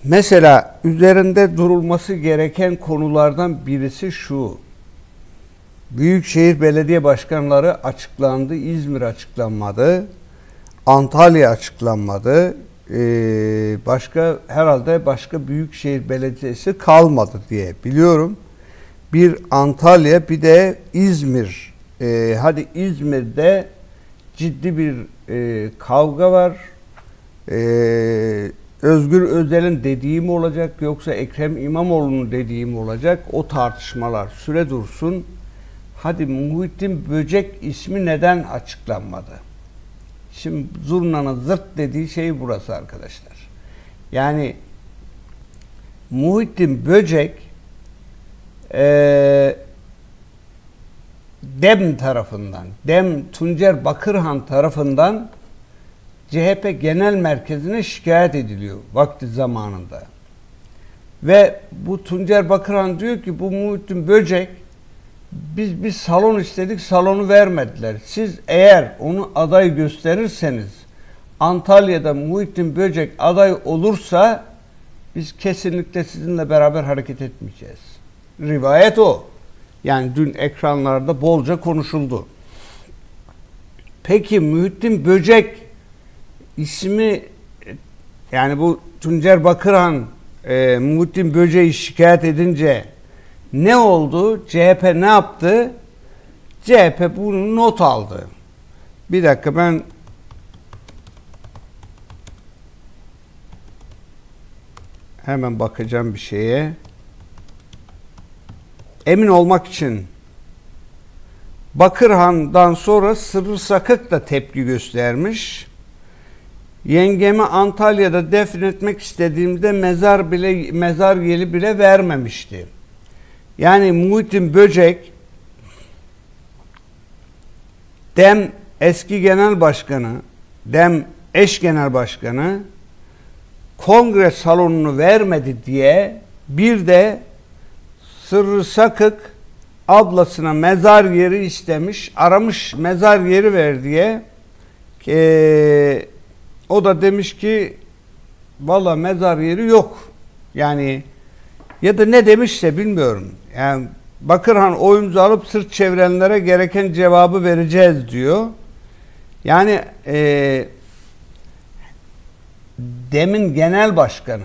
Mesela üzerinde durulması gereken konulardan birisi şu. Büyükşehir belediye başkanları açıklandı. İzmir açıklanmadı. Antalya açıklanmadı. Herhalde başka büyükşehir belediyesi kalmadı diye biliyorum. Bir Antalya, bir de İzmir. Hadi İzmir'de ciddi bir kavga var. Özgür Özel'in dediği mi olacak yoksa Ekrem İmamoğlu'nun dediği mi olacak? O tartışmalar süre dursun. Hadi Muhittin Böcek ismi neden açıklanmadı? Şimdi zurnanın zırt dediği şey burası arkadaşlar. Yani Muhittin Böcek DEM tarafından, Tuncer Bakırhan tarafından CHP Genel Merkezi'ne şikayet ediliyor vakti zamanında. Ve bu Tuncer Bakırhan diyor ki bu Muhittin Böcek biz bir salon istedik, salonu vermediler. Siz eğer onu aday gösterirseniz Antalya'da Muhittin Böcek aday olursa biz kesinlikle sizinle beraber hareket etmeyeceğiz. Rivayet o. Yani dün ekranlarda bolca konuşuldu. Peki Muhittin Böcek ismi, yani bu Tuncer Bakırhan Muhittin Böcek'i şikayet edince ne oldu? CHP ne yaptı? CHP bunu not aldı. Bir dakika, ben hemen bakacağım bir şeye. Emin olmak için. Bakırhan'dan sonra Sırrı Sakık da tepki göstermiş. Yengemi Antalya'da defnetmek istediğimde mezar yeri bile vermemişti. Yani Muhittin Böcek DEM eski genel başkanı, DEM eş genel başkanı kongre salonunu vermedi diye bir de Sırrı Sakık ablasına mezar yeri istemiş, aramış mezar yeri ver diye. O da demiş ki valla mezar yeri yok. Yani ya da ne demişse bilmiyorum. Yani Bakırhan oyumuzu alıp sırt çevirenlere gereken cevabı vereceğiz diyor. Yani DEM'in genel başkanı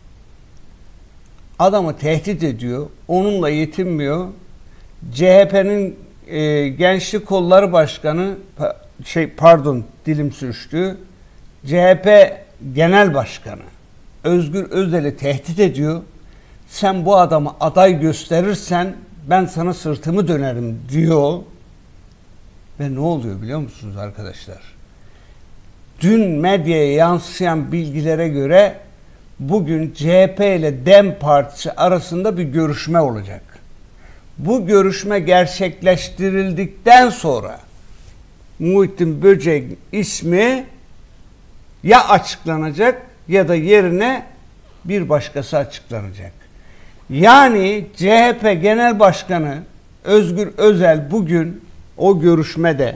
adamı tehdit ediyor. Onunla yetinmiyor. CHP'nin Gençlik Kolları Başkanı dilim sürçtü. CHP Genel Başkanı Özgür Özel'i tehdit ediyor. Sen bu adamı aday gösterirsen ben sana sırtımı dönerim diyor. Ve ne oluyor biliyor musunuz arkadaşlar? Dün medyaya yansıyan bilgilere göre bugün CHP ile DEM Partisi arasında bir görüşme olacak. Bu görüşme gerçekleştirildikten sonra Muhittin Böcek ismi ya açıklanacak ya da yerine bir başkası açıklanacak. Yani CHP Genel Başkanı Özgür Özel bugün o görüşmede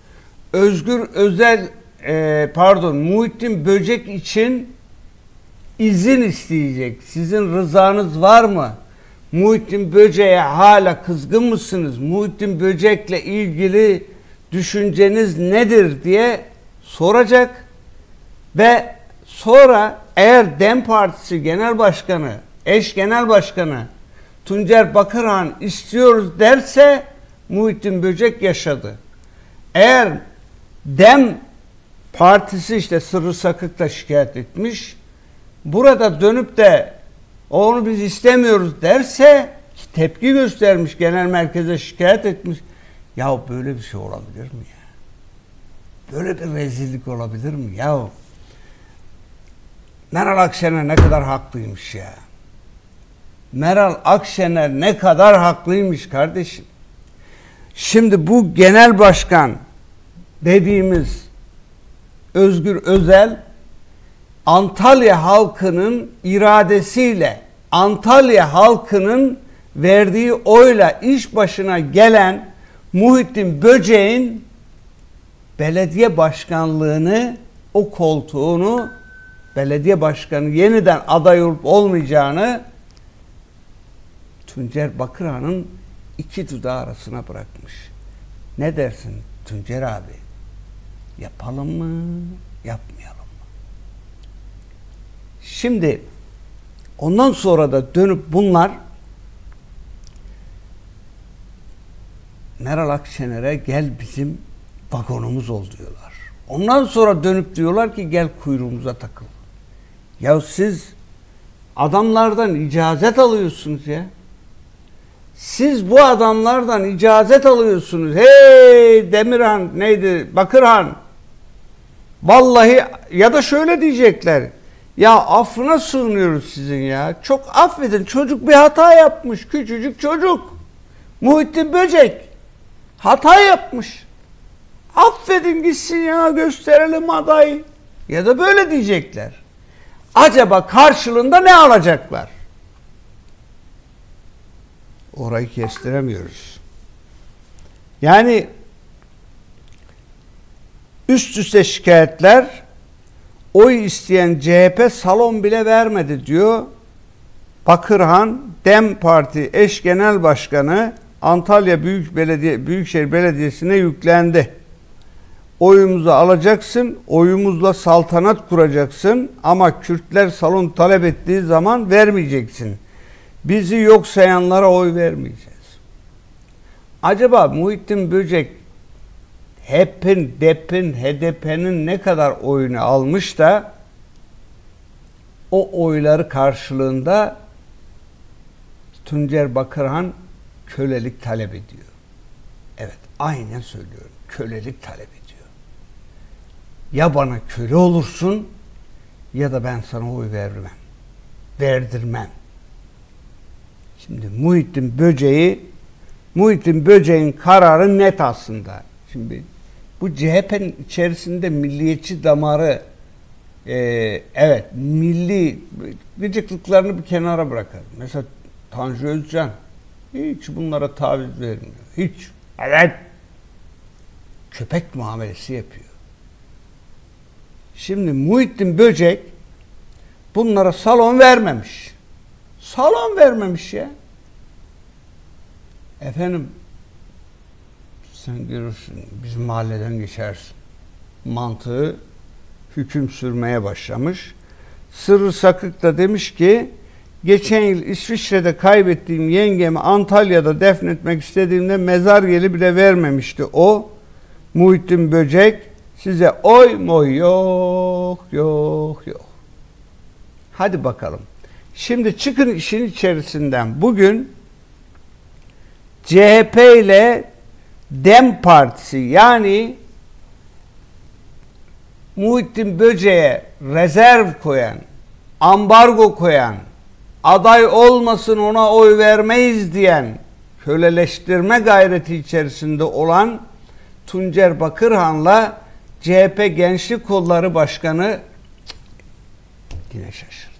Muhittin Böcek için izin isteyecek. Sizin rızanız var mı? Muhittin Böcek'e hala kızgın mısınız? Muhittin Böcek'le ilgili düşünceniz nedir diye soracak. Ve sonra eğer DEM Partisi Genel Başkanı, eş Genel Başkanı Tuncer Bakırhan istiyoruz derse Muhittin Böcek yaşadı. Eğer DEM Partisi işte Sırrı Sakık'la şikayet etmiş, burada dönüp de onu biz istemiyoruz derse tepki göstermiş, genel merkeze şikayet etmiş. Ya böyle bir şey olabilir mi ya? Böyle bir rezillik olabilir mi ya? Meral Akşener ne kadar haklıymış ya. Meral Akşener ne kadar haklıymış kardeşim. Şimdi bu genel başkan dediğimiz Özgür Özel Antalya halkının iradesiyle, Antalya halkının verdiği oyla iş başına gelen Muhittin Böcek'in belediye başkanlığını, o koltuğunu belediye başkanı yeniden aday olup olmayacağını Tuncer Bakırhan'ın iki dudağı arasına bırakmış. Ne dersin Tuncer abi? Yapalım mı, yapmayalım mı? Şimdi ondan sonra da dönüp bunlar Meral Akşener'e gel bizim vagonumuz ol diyorlar. Ondan sonra dönüp diyorlar ki gel kuyruğumuza takıl. Ya siz adamlardan icazet alıyorsunuz ya. Siz bu adamlardan icazet alıyorsunuz. Hey Demirhan neydi? Bakırhan. Vallahi ya da şöyle diyecekler. Ya affına sığınıyoruz sizin ya. Çok affedin. Çocuk bir hata yapmış. Küçücük çocuk. Muhittin Böcek. Hata yapmış. Affedin gitsin ya, gösterelim adayı. Ya da böyle diyecekler. Acaba karşılığında ne alacaklar? Orayı kestiremiyoruz. Yani üst üste şikayetler, oy isteyen CHP salon bile vermedi diyor. Bakırhan DEM Parti eş genel başkanı Antalya Büyükşehir Belediyesi'ne yüklendi. Oyumuzu alacaksın, oyumuzla saltanat kuracaksın ama Kürtler salon talep ettiği zaman vermeyeceksin. Bizi yok sayanlara oy vermeyeceğiz. Acaba Muhittin Böcek HEP'in, DEP'in, HDP'nin ne kadar oyunu almış da o oyları karşılığında Tuncer Bakırhan kölelik talep ediyor. Evet, aynen söylüyorum. Kölelik talep ediyor. Ya bana köle olursun ya da ben sana oy vermem. Verdirmem. Şimdi Muhittin Böcek'in kararı net aslında. Şimdi bu CHP'nin içerisinde milliyetçi damarı evet milli gıcıklıklarını bir kenara bırakar. Mesela Tanju Özcan hiç bunlara taviz vermiyor. Hiç. Evet. Köpek muamelesi yapıyor. Şimdi Muhittin Böcek bunlara salon vermemiş. Salon vermemiş ya. Efendim sen görürsün bizim mahalleden geçersin. Mantığı hüküm sürmeye başlamış. Sırrı Sakık da demiş ki geçen yıl İsviçre'de kaybettiğim yengemi Antalya'da defnetmek istediğimde mezar yeri bile vermemişti o. Muhittin Böcek size oy moy yok. Hadi bakalım. Şimdi çıkın işin içerisinden. Bugün CHP ile DEM Partisi yani Muhittin Böcek'e rezerv koyan, ambargo koyan, aday olmasın ona oy vermeyiz diyen, köleleştirme gayreti içerisinde olan Tuncer Bakırhan'la CHP Gençlik Kolları Başkanı yine şaşırdım.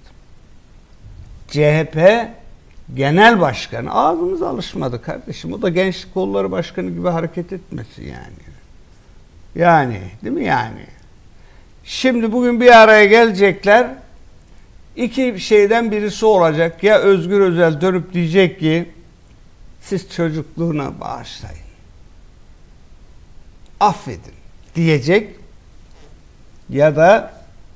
CHP Genel Başkanı ağzımız alışmadı kardeşim. O da Gençlik Kolları Başkanı gibi hareket etmesin yani. Yani değil mi yani? Şimdi bugün bir araya gelecekler. İki şeyden birisi olacak. Ya Özgür Özel dönüp diyecek ki siz çocukluğuna bağışlayın. Affedin diyecek. Ya da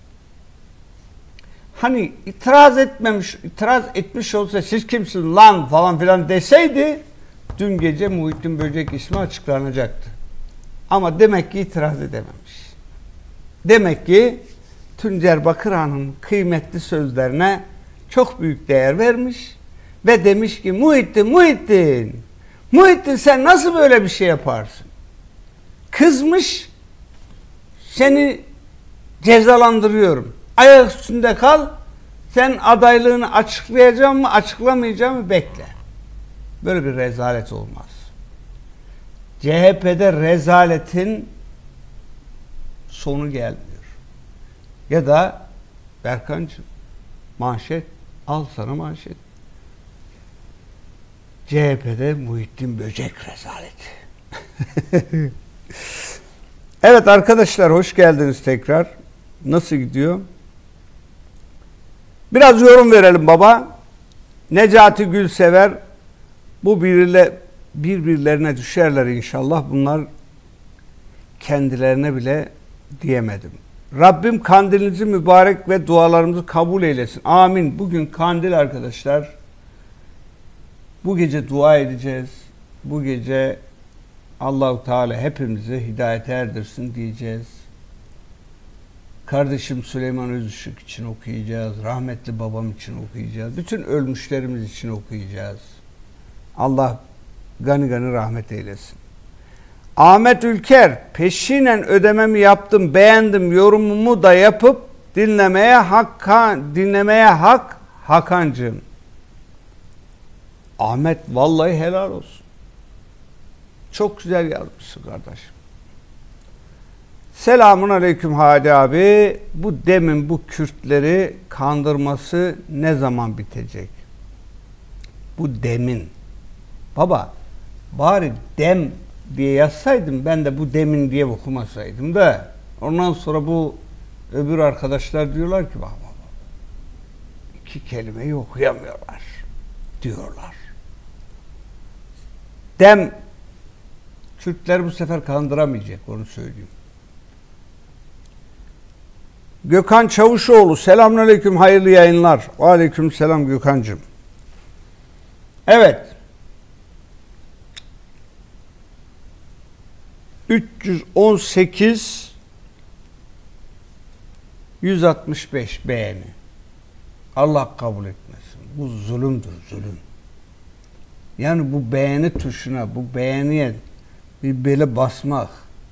hani itiraz etmiş olsa siz kimsin lan falan filan deseydi dün gece Muhittin Böcek ismi açıklanacaktı. Ama demek ki itiraz edememiş. Demek ki Tuncer Bakırhan'ın kıymetli sözlerine çok büyük değer vermiş ve demiş ki Muhittin sen nasıl böyle bir şey yaparsın? Kızmış, seni cezalandırıyorum. Ayak üstünde kal, sen adaylığını açıklayacağım mı açıklamayacağım mı bekle. Böyle bir rezalet olmaz. CHP'de rezaletin sonu gelmiyor. Ya da Berkancığım manşet, al sana manşet. CHP'de Muhittin Böcek rezaleti. Evet arkadaşlar hoş geldiniz tekrar. Nasıl gidiyor? Biraz yorum verelim baba. Necati Gülsever, bu birbirlerine düşerler inşallah. Bunlar kendilerine bile diyemedim. Rabbim kandilinizi mübarek ve dualarımızı kabul eylesin. Amin. Bugün kandil arkadaşlar. Bu gece dua edeceğiz. Bu gece Allah-u Teala hepimizi hidayete erdirsin diyeceğiz. Kardeşim Süleyman Özışık için okuyacağız. Rahmetli babam için okuyacağız. Bütün ölmüşlerimiz için okuyacağız. Allah gani gani rahmet eylesin. Ahmet Ülker, peşinen ödememi yaptım, beğendim, yorumumu da yapıp dinlemeye hak Hakancığım. Ahmet vallahi helal olsun. Çok güzel yazmışsın kardeşim. Selamun aleyküm Hadi abi. Bu demin bu Kürtleri kandırması ne zaman bitecek? Bu demin. Baba bari dem diye yazsaydım, ben de bu demin diye okumasaydım da ondan sonra bu öbür arkadaşlar diyorlar ki bak iki kelimeyi okuyamıyorlar diyorlar. Dem Kürtler bu sefer kandıramayacak, onu söyleyeyim. Gökhan Çavuşoğlu, selamünaleyküm, hayırlı yayınlar. Aleyküm selam Gökhan'cığım. Evet. 318 165 beğeni. Allah kabul etmesin. Bu zulümdür, zulüm. Yani bu beğeni tuşuna, bu beğeniye bir böyle basmak.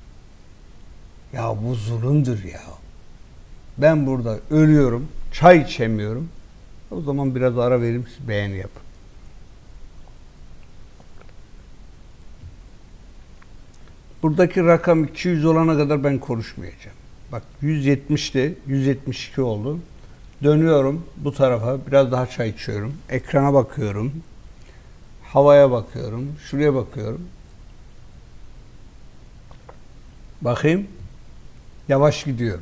Ya bu zulümdür ya. Ben burada ölüyorum, çay içemiyorum. O zaman biraz ara vereyim, siz beğeni yapın. Buradaki rakam 200 olana kadar ben konuşmayacağım. Bak 170'ti, 172 oldu. Dönüyorum bu tarafa, biraz daha çay içiyorum. Ekrana bakıyorum. Havaya bakıyorum. Şuraya bakıyorum. Bakayım. Yavaş gidiyor.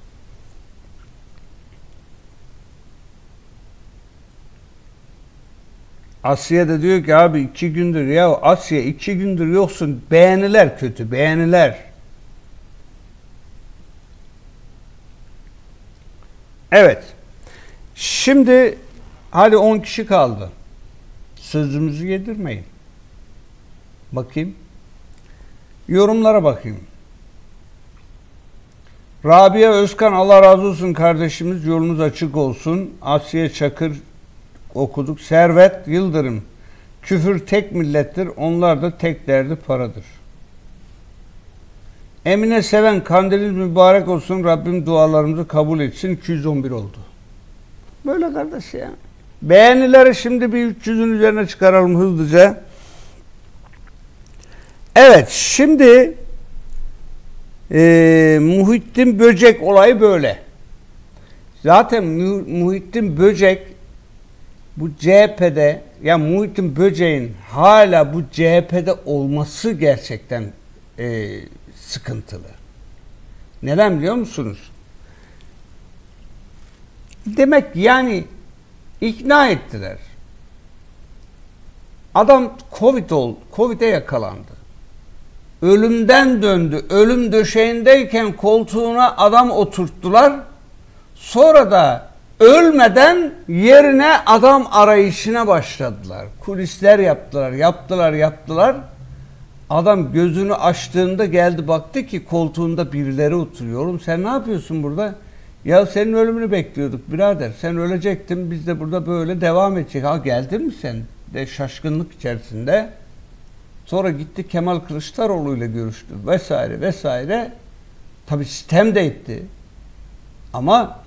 Asya da diyor ki abi 2 gündür, ya Asya 2 gündür yoksun, beğeniler kötü, beğeniler. Evet. Şimdi hadi 10 kişi kaldı. Sözümüzü yedirmeyin. Bakayım. Yorumlara bakayım. Rabia Özkan, Allah razı olsun kardeşimiz, yolunuz açık olsun. Asiye Çakır okuduk. Servet Yıldırım, küfür tek millettir, onlar da tek derdi paradır. Emine Seven, kandiliniz mübarek olsun, Rabbim dualarımızı kabul etsin. 211 oldu. Böyle kardeş ya. Beğenileri şimdi bir 300'ün üzerine çıkaralım hızlıca. Evet, şimdi Muhittin Böcek olayı böyle. Zaten Muhittin Böcek bu CHP'de, ya Muhittin Böcek'in hala bu CHP'de olması gerçekten sıkıntılı. Neden biliyor musunuz? Demek yani ikna ettiler. Adam Covid'e yakalandı. Ölümden döndü. Ölüm döşeğindeyken koltuğuna adam oturttular. Sonra da ölmeden yerine adam arayışına başladılar. Kulisler yaptılar. Adam gözünü açtığında geldi, baktı ki koltuğunda birileri oturuyor. Oğlum sen ne yapıyorsun burada? Ya senin ölümünü bekliyorduk birader. Sen ölecektin, biz de burada böyle devam edecek. Ha geldin mi sen? De şaşkınlık içerisinde. Sonra gitti Kemal Kılıçdaroğlu ile görüştü vesaire. Tabii sitem de etti. Ama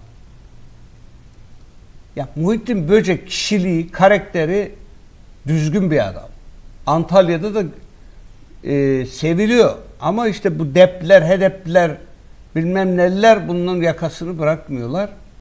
ya Muhittin Böcek kişiliği, karakteri düzgün bir adam. Antalya'da da seviliyor. Ama işte bu depler, hedepler, bilmem neler bunun yakasını bırakmıyorlar.